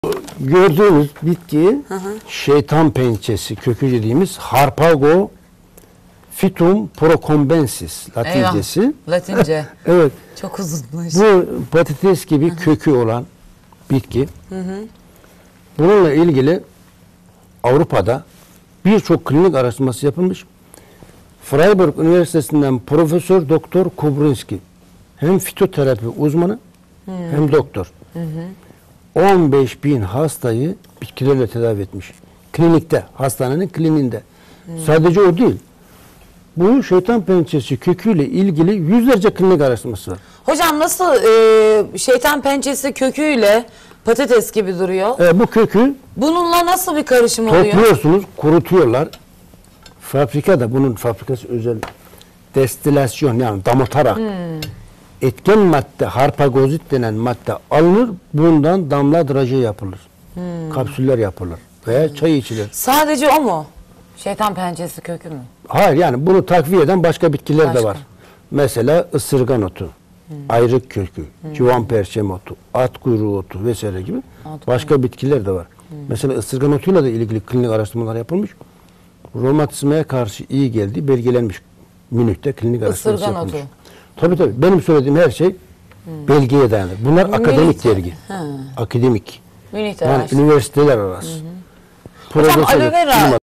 Gördüğünüz bitki şeytan pençesi kökü dediğimiz Harpago Phytum procombensis Latincesi. Eyvah, Latince. Evet. Çok uzunmuş. Bu patates gibi kökü olan bitki. Bununla ilgili Avrupa'da birçok klinik araştırması yapılmış. Freiburg Üniversitesi'nden Profesör Doktor Kubrinski hem fitoterapi uzmanı hem doktor. 15.000 hastayı bitkilerle tedavi etmiş. Klinikte, hastanenin kliniğinde. Sadece o değil. Bu şeytan pençesi köküyle ilgili yüzlerce klinik araştırması var. Hocam nasıl şeytan pençesi köküyle patates gibi duruyor? Bu kökü Bununla nasıl bir karışım oluyor? topluyorsunuz, kurutuyorlar. Fabrikada bunun fabrikası özel destilasyon yani damıtarak etken madde harpagozit denen madde alınır. Bundan damla draje yapılır. Kapsüller yapılır. Veya çay içilir. Sadece o mu? Şeytan pençesi kökü mü? Hayır yani bunu takviye eden başka bitkiler Başka. de var. Mesela ısırgan otu, ayrık kökü, civan perçem otu, at kuyruğu otu vesaire gibi başka bitkiler de var. Mesela ısırgan otuyla da ilgili klinik araştırmalar yapılmış. Romatizmaya karşı iyi geldiği belgelenmiş. Münih'te klinik araştırması Isırgan yapılmış. otu. Tabii. Benim söylediğim her şey belgeye dayanır. Bunlar akademik dergi. Akademik. Münih'te Yani araştırma. üniversiteler arası. Hocam aloe vera